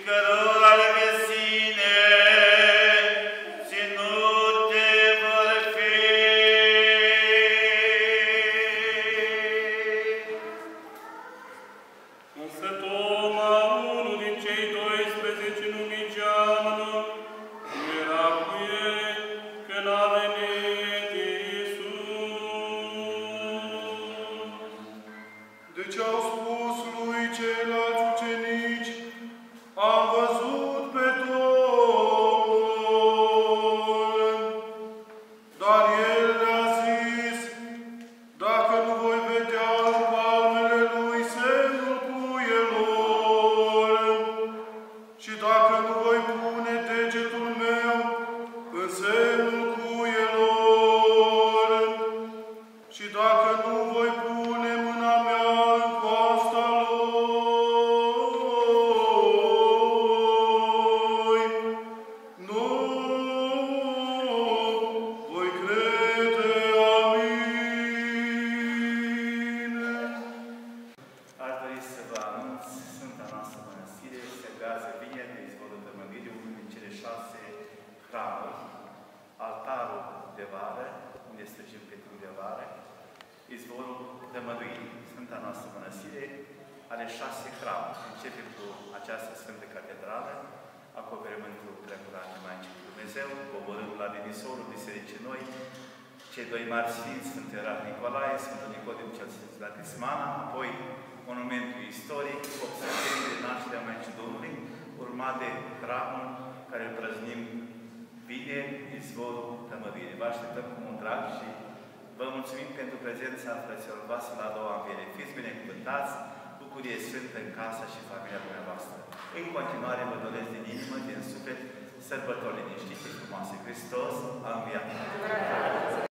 cărora le sine ținute vor fi. Însă Toma, unul din cei 12, numit Geamnă, nu era cu ei când a venit Iisus. Deci au spus lui ceilalți ucenici: am văzut pe Domnul. Dar el le-a zis: dacă nu voi vedea în palmele lui semnul cuielor, și dacă nu voi pune degetul meu în semnul cuielor, și dacă nu voi pune mâna mea în coasta lui, nu voi crede. Amin. Aș dori să vă anunț Sfânta noastră Mănăstire se gazează vineri de izvorul Tămădirii, unul din cele 6 hramuri, altarul de vară, unde străgim pe timp de vară, izvorul Tămăduirii. Sfânta noastră Mănăstire are 6 hramuri. Începe cu această Sfântă Catedrală, acoperământul Preacurate Maicii lui Dumnezeu, coborând la dinisorul Bisericii Noi, cei 2 mari sfinți, Sfântul Ierarh Nicolae, Sfântul Nicodim cel Sfânt la Tismana, apoi monumentul istoric, 8 septembrie de nașterea Maicii Domnului, urmat de hramul care îl prăznim vineri, izvorul Tămăduirii. Vă așteptăm cu mult drag și vă mulțumim pentru prezența frăților voastre la a doua înviere. Fiți binecuvântați, bucurie sfântă în casa și familia dumneavoastră. În continuare vă doresc din inimă, din suflet, sărbători liniștite, frumoase. Hristos a înviat!